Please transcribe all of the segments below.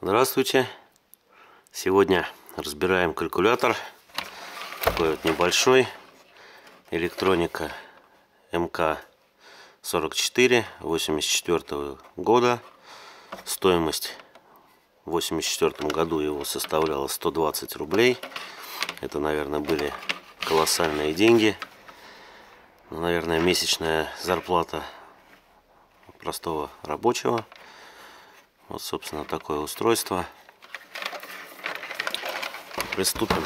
Здравствуйте! Сегодня разбираем калькулятор. Такой вот небольшой. Электроника МК-44 84 года. Стоимость в 84 году его составляла 120 рублей. Это, наверное, были колоссальные деньги. Наверное, месячная зарплата простого рабочего. Вот, собственно, такое устройство. Приступим.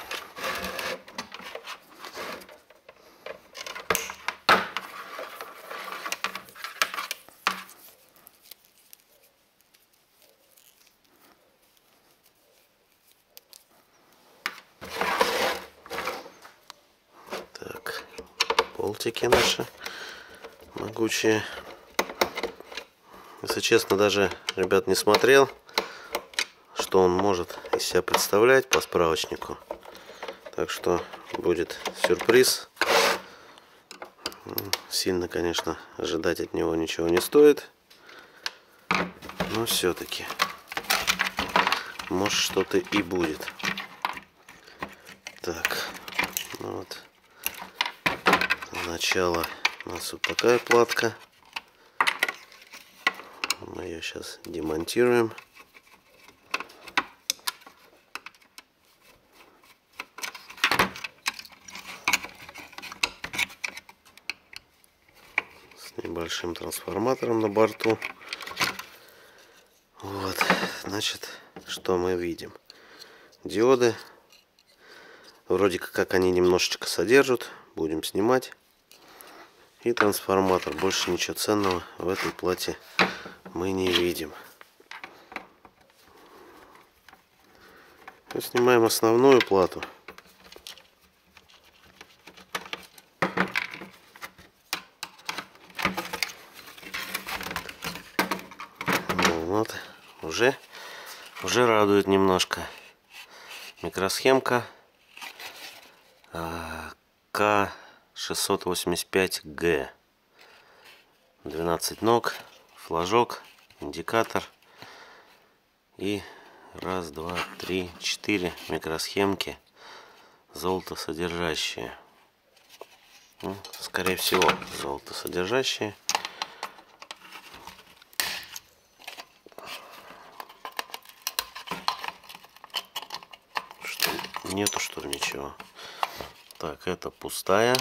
Так, болтики наши могучие. Если честно, даже, ребят, не смотрел, что он может из себя представлять по справочнику. Так что будет сюрприз. Сильно, конечно, ожидать от него ничего не стоит. Но все-таки, может, что-то и будет. Так, ну вот. Начало у нас вот такая платка. Мы ее сейчас демонтируем. С небольшим трансформатором на борту. Вот, значит, что мы видим? Диоды. Вроде как они немножечко содержат. Будем снимать. И трансформатор. Больше ничего ценного в этой плате мы не видим. Снимаем основную плату. Ну, вот, уже радует немножко. Микросхемка К685Г. 12 ног, флажок, индикатор и раз, два, три, 4 микросхемки золотосодержащие. Ну, скорее всего, золотосодержащие. Что, нету, что ли, ничего? Так, это пустая.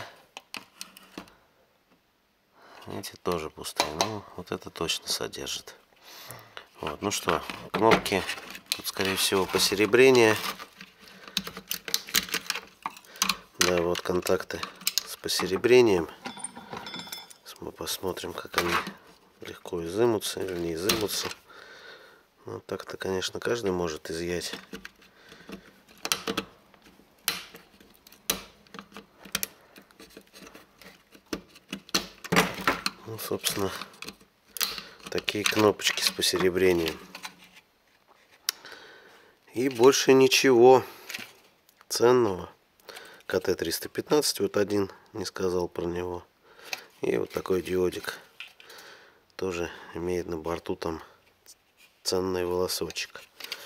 Эти тоже пустые. Ну, вот это точно содержит. Вот, ну что, кнопки. Тут, скорее всего, посеребрение. Да, вот контакты с посеребрением. Мы посмотрим, как они легко изымутся или не изымутся. Ну, так-то, конечно, каждый может изъять. Ну, собственно, такие кнопочки с посеребрением. И больше ничего ценного. КТ-315, вот один не сказал про него. И вот такой диодик. Тоже имеет на борту там ценный волосочек.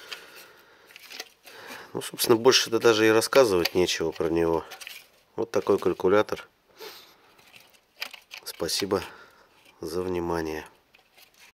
Ну, собственно, больше-то даже и рассказывать нечего про него. Вот такой калькулятор. Спасибо за внимание.